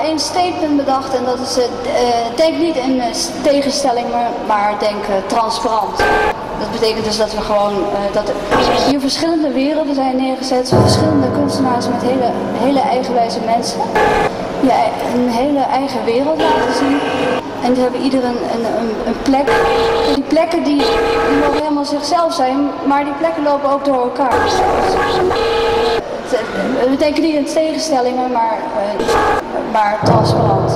één statement bedacht en dat is denk niet in tegenstelling, maar denk transparant. Dat betekent dus dat we gewoon, dat hier verschillende werelden zijn neergezet, verschillende kunstenaars met hele eigenwijze mensen. Die een hele eigen wereld laten zien. En die hebben ieder een plek. Die plekken die mogen helemaal zichzelf zijn, maar die plekken lopen ook door elkaar. We denken niet in tegenstellingen, maar transparant.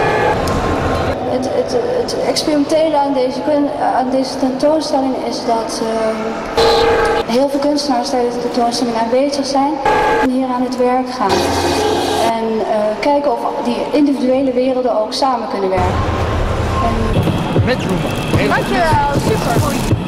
Het experimentele aan deze tentoonstelling is dat heel veel kunstenaars tijdens de tentoonstelling aanwezig zijn en hier aan het werk gaan. En kijken of die individuele werelden ook samen kunnen werken. Met Roemen. Dankjewel, super.